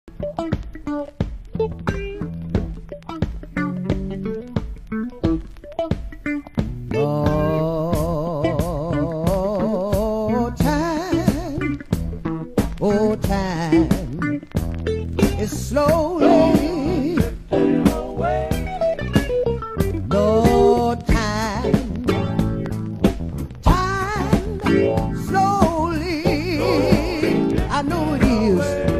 Oh, time, oh, time is slowly away. No time, time slowly. I know it is.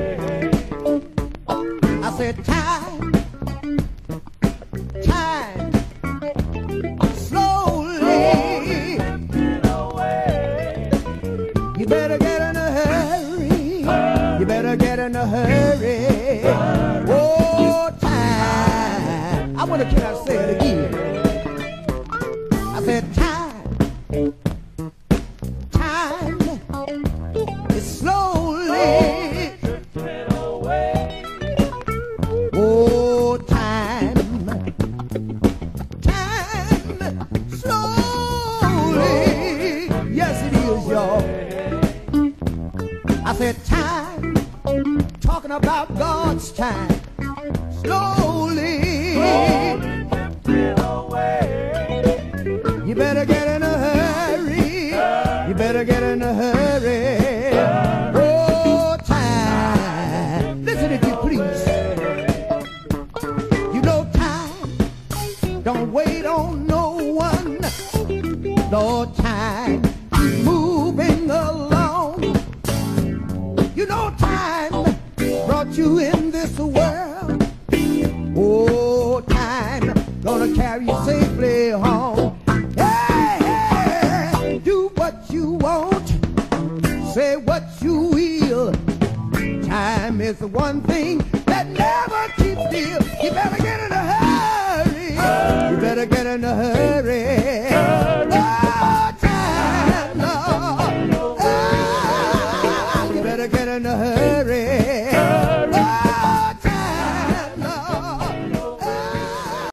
I said time, time slowly. You better get in a hurry. You better get in a hurry. Oh, time. I wonder, can I say it again? I said time, time is slowly. Oh, time, time slowly. Yes, it is, y'all. I said time, talking about God's time, slowly. You better get in a hurry. You better get in a hurry. Oh, time. Listen if you please. You know time don't wait on no one. Lord, time moving along. You know time brought you in this world. Oh, time gonna carry you safely home. Hey, hey, do what you want, say what you will. Time is the one thing that never keeps still. You better get in a hurry. You better get in a hurry.